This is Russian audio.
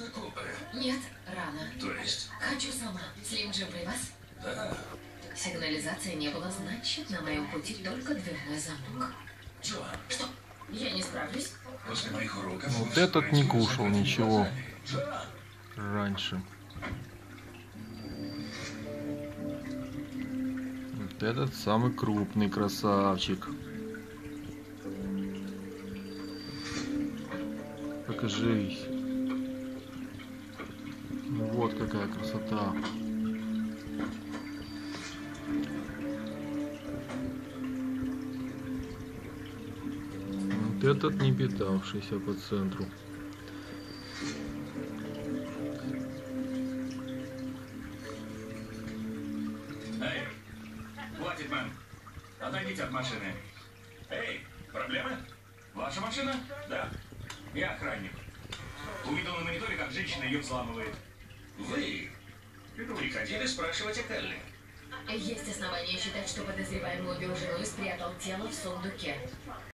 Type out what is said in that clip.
знакомая? Нет, рано. То есть? Хочу сама. Слим Джим при вас? Да. Сигнализации не было, значит, на моем пути только дверной замок. Джоан, Что? Я не справлюсь? после моих уроков... Вот этот не кушал ничего Джоан! раньше. Вот этот самый крупный красавчик. Покажись. Вот какая красота. Вот этот не питавшийся по центру. Эй, хватит, мэм. Отойдите от машины. Эй, проблемы? Ваша машина? Да. Я охранник. Увидел на мониторе, как женщина ее взламывает. Вы приходили спрашивать о Келли? Есть основания считать, что подозреваемый убил жену и спрятал тело в сундуке.